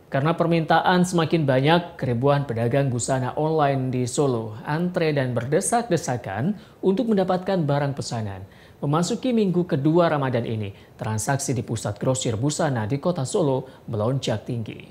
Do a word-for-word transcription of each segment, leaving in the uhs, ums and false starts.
Karena permintaan semakin banyak, ribuan pedagang busana online di Solo antre dan berdesak-desakan untuk mendapatkan barang pesanan. Memasuki minggu kedua Ramadan ini, transaksi di pusat grosir busana di kota Solo melonjak tinggi.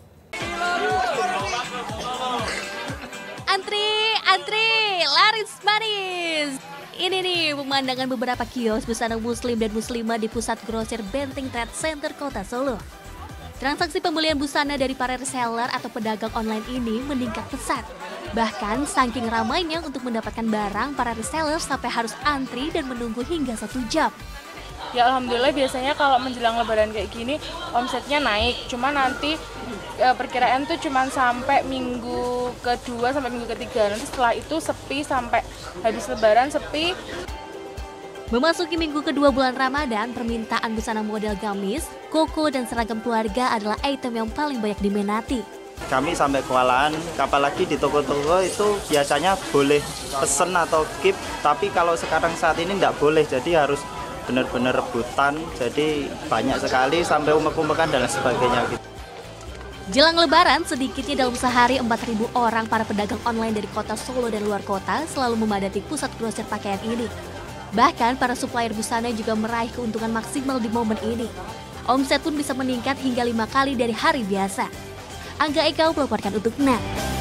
Antri, antri, laris manis. Ini nih pemandangan beberapa kios busana muslim dan muslimah di pusat grosir Benteng Trade Center kota Solo. Transaksi pembelian busana dari para reseller atau pedagang online ini meningkat pesat. Bahkan saking ramainya untuk mendapatkan barang, para reseller sampai harus antri dan menunggu hingga satu jam. Ya alhamdulillah biasanya kalau menjelang lebaran kayak gini omsetnya naik. Cuma nanti e, perkiraan tuh cuma sampai minggu kedua sampai minggu ketiga. Nanti setelah itu sepi sampai habis lebaran sepi. Memasuki minggu kedua bulan Ramadan, permintaan busana model gamis, koko, dan seragam keluarga adalah item yang paling banyak diminati. Kami sampai kewalahan, apalagi di toko-toko itu biasanya boleh pesen atau keep, tapi kalau sekarang saat ini tidak boleh, jadi harus benar-benar rebutan, jadi banyak sekali sampai umek-umekan dan sebagainya. Jelang lebaran, sedikitnya dalam sehari empat ribu orang para pedagang online dari kota Solo dan luar kota selalu memadati pusat grosir pakaian ini. Bahkan para supplier busana juga meraih keuntungan maksimal di momen ini. Omset pun bisa meningkat hingga lima kali dari hari biasa. Angga Eka melaporkan untuk N E T.